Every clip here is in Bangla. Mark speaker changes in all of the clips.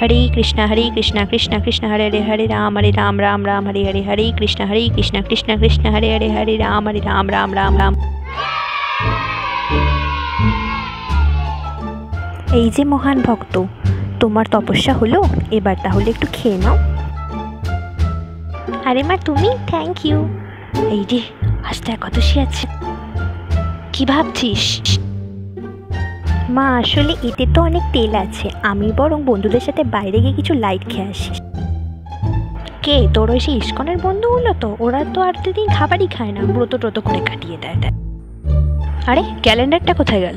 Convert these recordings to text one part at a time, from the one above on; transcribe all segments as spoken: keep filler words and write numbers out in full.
Speaker 1: हरे कृष्णा हरे कृष्णा कृष्णा कृष्ण हरे हरे हरे राम हरे राम राम राम हरे हरे हरे कृष्णा हरे कृष्णा कृष्णा कृष्ण हरे हरे हरे राम हरे राम राम राम राम। এই যে মহান ভক্ত, তোমার তপস্যা হলো, এবার তাহলে একটু খেয়ে নাও। আরে মা তুমি, থ্যাংক ইউ। এই রে আজ তো একাদশী আছে, কি ভাবছিস? মা আসলে এতে তো অনেক তেল আছে, আমি বরং বন্ধুদের সাথে বাইরে গিয়ে কিছু লাইট খেয়ে আসি। কে তোর ওই সেই ইস্কনের বন্ধুগুলো? তো ওরা তো আর দুদিন খাবারই খায় না, ব্রত ট্রত করে কাটিয়ে দেয়। আরে ক্যালেন্ডারটা কোথায় গেল?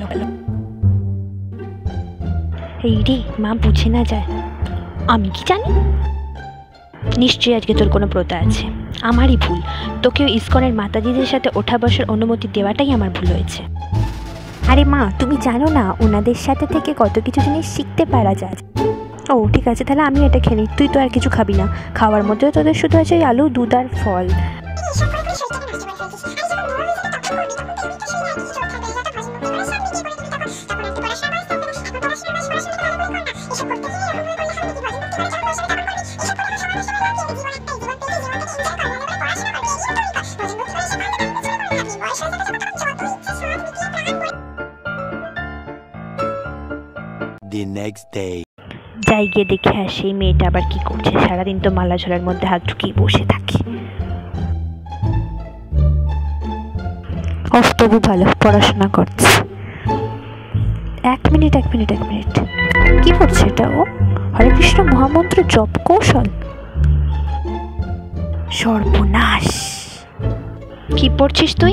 Speaker 1: এই রে মা বুঝে না যায়, আমি কি জানি। নিশ্চয়ই আজকে তোর কোনো ব্রত আছে, আমারই ভুল। তোকেও ইস্কনের মাতাজিদের সাথে ওঠা বসার অনুমতি দেওয়াটাই আমার ভুল হয়েছে। আরে মা তুমি জানো না, ওনাদের সাথে থেকে কত কিছু জিনিস শিখতে পারা যায়। ও ঠিক আছে, তাহলে আমি এটা খেয়ে নিই, তুই তো আর কিছু খাবি না। খাওয়ার মধ্যেও তোদের শুধু আছে আলু, দুধ আর ফল।
Speaker 2: The next day.
Speaker 1: যাই গিয়ে দেখে আসি মেয়েটা আবার কি করছে, সারাদিন তো মালা ঝোলার মধ্যে হাত ঢুকিয়ে বসে থাকে। ওহ তবু ভালো পড়াশোনা করছে। এক মিনিট এক মিনিট এক মিনিট কি করছে এটা? ও হরে কৃষ্ণ মহামন্ত্র জপ কৌশল। সর্বনাশ, কি পড়ছিস তুই?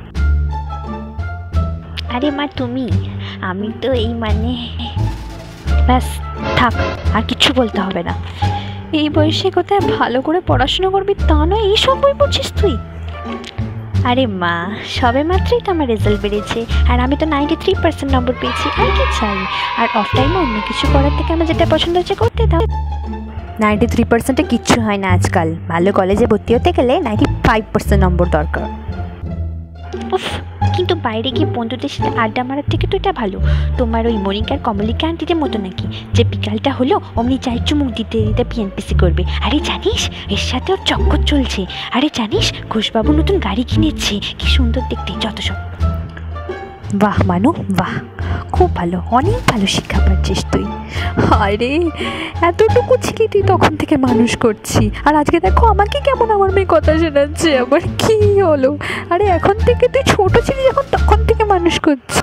Speaker 1: আরে মা তুমি, আমি তো এই মানে ব্যাস থাক, আর কিচ্ছু বলতে হবে না। এই বয়সে কোথায় ভালো করে পড়াশোনা করবি তা নয় এইসব বই পড়ছিস তুই। আরে মা সবে মাত্রই তো আমার রেজাল্ট বেরিয়েছে, আর আমি তো নাইনটি থ্রি পার্সেন্ট নম্বর পেয়েছি, আর কি চাই? আর অফ টাইমে অন্য কিছু করার থেকে আমার যেটা পছন্দ হচ্ছে করতে দাও। নাইনটি থ্রি পার্সেন্টে কিচ্ছু হয় না আজকাল, ভালো কলেজে ভর্তি হতে গেলে নাইনটি ফাইভ পার্সেন্ট নম্বর দরকার। উফ, কিন্তু বাইরে গিয়ে বন্ধুদের সাথে আড্ডা মারার থেকে তো এটা ভালো। তোমার ওই মনিকার কমলিকা আন্টিদের মতো নাকি, যে বিকালটা হলো অমনি চায়ের চুমুক দিতে দিতে পিএনপিসি করবে। আরে জানিস এর সাথে ওর চক্কর চলছে। আরে জানিস ঘোষবাবু নতুন গাড়ি কিনেছে, কি সুন্দর দেখতে, যত সব। বাহ মানু বাহ, খুব ভালো, অনেক ভালো শিক্ষা পাচ্ছিস তুই। আরে এতটুকু ছিলি তুই, তখন থেকে মানুষ করছি, আর আজকে দেখো আমাকে কেমন আমার মেয়ে কথা শোনাচ্ছে। আবার কি হলো? আরে এখন থেকে তুই ছোট ছিলি যখন, তখন থেকে মানুষ করছি।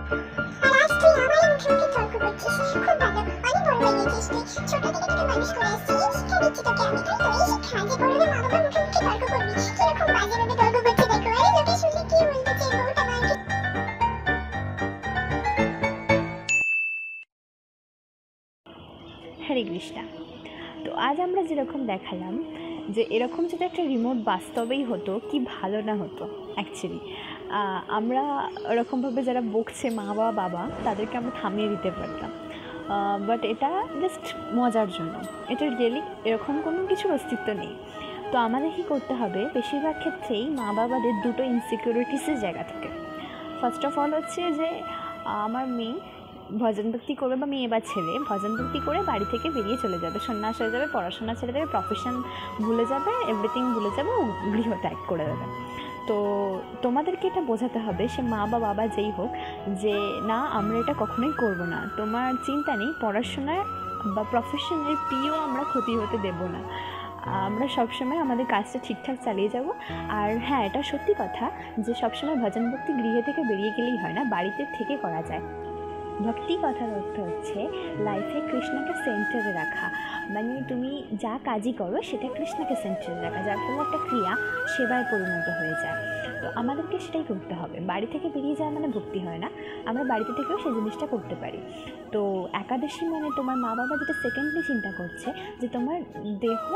Speaker 1: হরে কৃষ্ণা। তো আজ আমরা যেরকম দেখালাম যে এরকম যদি একটা রিমোট বাস্তবেই হতো কি ভালো না হতো। অ্যাকচুয়ালি আমরা ওরকমভাবে যারা বকছে মা বা বাবা, তাদেরকে আমরা থামিয়ে দিতে পারতাম, বাট এটা জাস্ট মজার জন্য, এটা রিয়েলি এরকম কোনো কিছুর অস্তিত্ব নেই। তো আমাদের কী করতে হবে, বেশিরভাগ ক্ষেত্রেই মা বাবাদের দুটো ইনসিকিউরিটিসের জায়গা থেকে। ফার্স্ট অফ অল হচ্ছে যে আমার মেয়ে ভজন ভক্তি করবে, বা মেয়ে বা ছেলে ভজন ভক্তি করে বাড়ি থেকে বেরিয়ে চলে যাবে, সন্ন্যাস হয়ে যাবে, পড়াশোনা ছেড়ে দেবে, প্রফেশন ভুলে যাবে, এভরিথিং ভুলে যাবে, ও গৃহ ত্যাগ করে দেবে। তো তোমাদেরকে এটা বোঝাতে হবে, সে মা বা বাবা যেই হোক, যে না আমরা এটা কখনোই করব না। তোমার চিন্তা নেই, পড়াশোনার বা প্রফেশনের পিও আমরা ক্ষতি হতে দেব না, আমরা সবসময় আমাদের কাজটা ঠিকঠাক চালিয়ে যাব। আর হ্যাঁ, এটা সত্যি কথা যে সবসময় ভজন ভক্তি গৃহ থেকে বেরিয়ে গেলেই হয় না, বাড়িতে থেকে করা যায়। ভক্তি কথার অর্থ হচ্ছে লাইফে কৃষ্ণকে সেন্টারে রাখা, মানে তুমি যা কাজই করো সেটা কৃষ্ণকে সেন্টারে রাখা, যার কোনো একটা ক্রিয়া সেবায় পরিণত হয়ে যায়। তো আমাদেরকে সেটাই করতে হবে। বাড়ি থেকে বেরিয়ে যাওয়া মানে ভক্তি হয় না, আমরা বাড়িতে থেকেও সেই জিনিসটা করতে পারি। তো একাদশী মানে তোমার মা বাবা যেটা সেকেন্ডলি চিন্তা করছে যে তোমার দেহ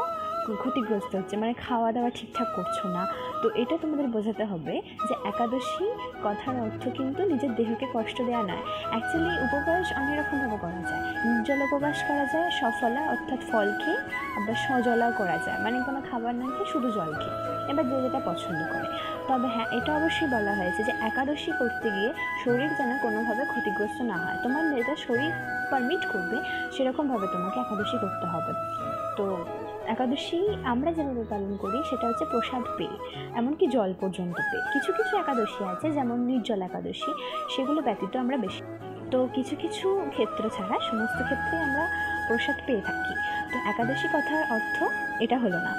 Speaker 1: ক্ষতিগ্রস্ত হচ্ছে, মানে খাওয়া দাওয়া ঠিকঠাক করছো না। তো এটা তোমাদের বোঝাতে হবে যে একাদশী কথার অর্থ কিন্তু নিজের দেহকে কষ্ট দেওয়া নয়। অ্যাকচুয়ালি উপবাস অনেক রকমভাবে করা যায়। নির্জল উপবাস করা যায়, সফলা অর্থাৎ ফল খেয়ে, আবার সজলাও করা যায়, মানে কোনো খাবার না খেয়ে শুধু জল খেয়ে, এবার যে যেটা পছন্দ করে। তবে হ্যাঁ, এটা অবশ্যই বলা হয়েছে যে একাদশী করতে গিয়ে শরীর যেন কোনোভাবে ক্ষতিগ্রস্ত না হয়। তোমার যেটা শরীর পারমিট করবে সেরকমভাবে তোমাকে একাদশী করতে হবে। তো একাদশী আমরা যেভাবে পালন করি সেটা হচ্ছে প্রসাদ পেয়ে, এমনকি জল পর্যন্ত পেয়ে। কিছু কিছু একাদশী আছে যেমন নির্জল একাদশী, সেগুলো ব্যতীত আমরা বেশি, তো কিছু কিছু ক্ষেত্র ছাড়া সমস্ত ক্ষেত্রে আমরা প্রসাদ পেয়ে থাকি। তো একাদশী কথার অর্থ এটা হলো না।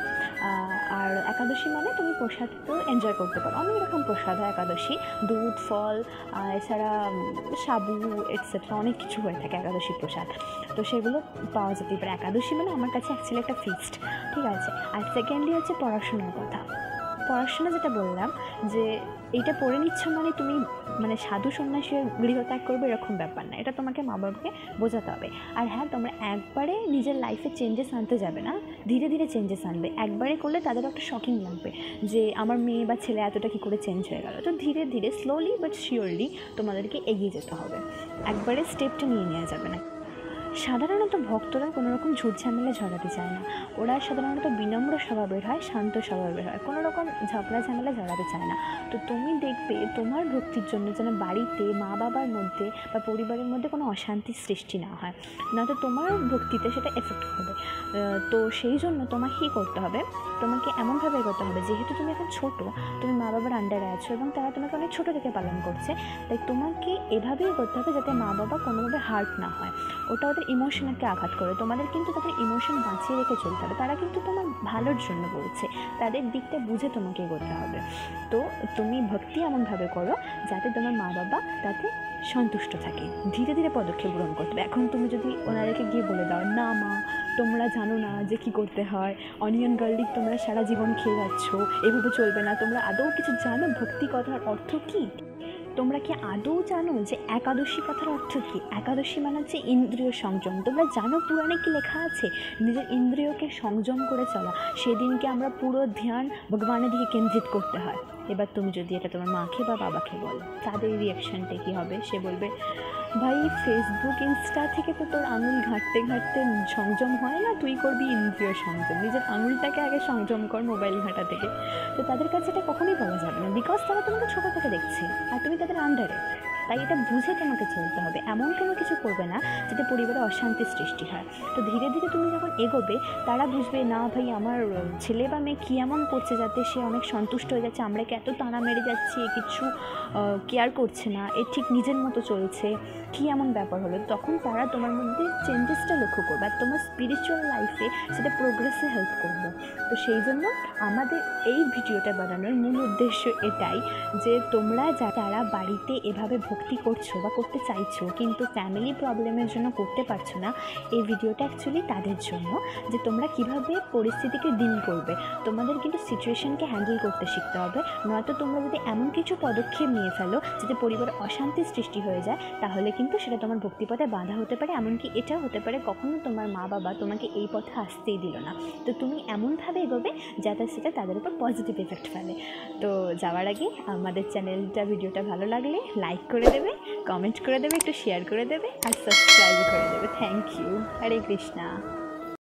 Speaker 1: আর একাদশী মানে তুমি প্রসাদ তো এনজয় করতে পারো। অনেক রকম প্রসাদ হয় একাদশী, দুধ, ফল, এছাড়া সাবু এটসেট্রা অনেক কিছু হয়ে থাকে একাদশী প্রসাদ। তো সেগুলো পাওয়া যেতেই পারে। একাদশী মানে আমার কাছে অ্যাকচুয়ালি একটা ফিক্সড, ঠিক আছে। আর সেকেন্ডলি হচ্ছে পড়াশোনার কথা। পড়াশোনা যেটা বললাম যে এইটা পড়ে নিচ্ছ মানে তুমি মানে সাধু সন্ন্যাসী গৃহত্যাগ করবে এরকম ব্যাপার না, এটা তোমাকে মা বাবাকে বোঝাতে হবে। আর হ্যাঁ, তোমরা একবারে নিজের লাইফে চেঞ্জেস আনতে যাবে না, ধীরে ধীরে চেঞ্জেস আনবে। একবারে করলে তাদেরও একটা শকিং লাগবে যে আমার মেয়ে বা ছেলে এতটা কী করে চেঞ্জ হয়ে গেল। তো ধীরে ধীরে স্লোলি বাট শিওরলি তোমাদেরকে এগিয়ে যেতে হবে, একবারে স্টেপটা নিয়ে নেওয়া যাবে না। সাধারণত ভক্তরা কোনো রকম ঝুট ঝামেলা ঝরাতে চায় না। ওরা সাধারণত বিনম্র স্বভাবের হয়, শান্ত স্বভাবের হয়, কোনো রকম ঝগড়া ঝামেলা ঝরাতে চায় না। তো তুমি দেখবে তোমার ভক্তির জন্য যেন বাড়িতে মা বাবার মধ্যে বা পরিবারের মধ্যে কোনো অশান্তির সৃষ্টি না হয়, নয়তো তোমার ভক্তিতে সেটা এফেক্ট হবে। তো সেই জন্য তোমাকে কী করতে হবে, তোমাকে এমনভাবে এগোতে হবে, যেহেতু তুমি এখন ছোটো, তুমি মা বাবার আন্ডারে আছো এবং তারা তোমাকে অনেক ছোটো থেকে পালন করছে, তাই তোমাকে এভাবেই করতে হবে যাতে মা বাবা কোনোভাবে হার্ট না হয়। ওটা ওদের ইমোশনকে আঘাত করে, তোমাদের কিন্তু তাদের ইমোশন বাঁচিয়ে রেখে চলতে হবে। তারা কিন্তু তোমার ভালোর জন্য বলছে, তাদের দিকটা বুঝে তোমাকে এগোতে হবে। তো তুমি ভক্তি এমনভাবে করো যাতে তোমার মা বাবা তাতে সন্তুষ্ট থাকে। ধীরে ধীরে পদক্ষেপ গ্রহণ করতে হবে। এখন তুমি যদি ওনাদেরকে গিয়ে বলে দাও, না মা তোমরা জানো না যে কী করতে হয়, অনিয়ন গার্লিক তোমরা সারা জীবন খেয়ে যাচ্ছ, এভাবে চলবে না, তোমরা আদৌ কিছু জানো ভক্তি কথার অর্থ কী? তোমরা কি আদৌ জানো যে একাদশী কথার অর্থ কী? একাদশী মানে হচ্ছে ইন্দ্রিয় সংযম। তোমরা জানো পুরাণে কি লেখা আছে? নিজের ইন্দ্রিয়কে সংযম করে চলা। সেদিনকে আমরা পুরো ধ্যান ভগবানের দিকে কেন্দ্রিত করতে হয়। এবার তুমি যদি এটা তোমার মাকে বা বাবাকে বলো, তাদের রিয়াকশানটা কী হবে? সে বলবে, ভাই ফেসবুক ইনস্টা থেকে তো তোর আঙুল ঘাঁটতে ঘাঁটতে সংযম হয় না, তুই করবি ইন্দ্রিয় সংযম, নিজের আঙুলটাকে আগে সংযম কর মোবাইল ঘাঁটা থেকে। তো তাদের কাছে এটা কখনোই বলা যাবে না, বিকজ তারা তোমাকে ছোটো থেকে দেখছে আর তুমি তাদের আন্ডারে। তাই এটা বুঝে তোমাকে চলতে হবে। এমন কোনো কিছু করবে না যাতে পরিবারে অশান্তির সৃষ্টি হয়। তো ধীরে ধীরে তুমি যখন এগোবে, তারা বুঝবে না ভাই আমার ছেলে বা মেয়ে কী এমন করছে যাতে সে অনেক সন্তুষ্ট হয়ে যাচ্ছে, আমরা কি এত টানা মেরে যাচ্ছি, এ কিছু কেয়ার করছে না, এ ঠিক নিজের মতো চলছে, কী এমন ব্যাপার হলো। তখন তারা তোমার মধ্যে চেঞ্জেসটা লক্ষ্য করবে আর তোমার স্পিরিচুয়াল লাইফে সেটা প্রোগ্রেসে হেল্প করবে। তো সেই জন্য আমাদের এই ভিডিওটা বানানোর মূল উদ্দেশ্য এটাই যে তোমরা যারা বাড়িতে এভাবে ভক্তি করছো বা করতে চাইছো কিন্তু ফ্যামিলি প্রবলেমের জন্য করতে পারছো না, এই ভিডিওটা অ্যাকচুয়ালি তাদের জন্য, যে তোমরা কিভাবে পরিস্থিতিকে ডিল করবে। তোমাদের কিন্তু সিচুয়েশনকে হ্যান্ডেল করতে শিখতে হবে, নয়তো তোমরা যদি এমন কিছু পদক্ষেপ নিয়ে ফেলো যাতে পরিবারে অশান্তির সৃষ্টি হয়ে যায়, তাহলে কিন্তু সেটা তোমার ভক্তিপথে বাধা হতে পারে। এমনকি এটাও হতে পারে কখনো তোমার মা বাবা তোমাকে এই পথে আসতেই দিল না। তো তুমি এমনভাবে এগোবে যাতে সেটা তাদের উপর পজিটিভ এফেক্ট ফেলে। তো যাওয়ার আগে আমাদের চ্যানেলটা ভিডিওটা ভালো লাগলে লাইক করে দেবে, কমেন্ট করে দেবে, একটু শেয়ার করে দেবে আর সাবস্ক্রাইব করে দেবে। Thank you. হরে কৃষ্ণা।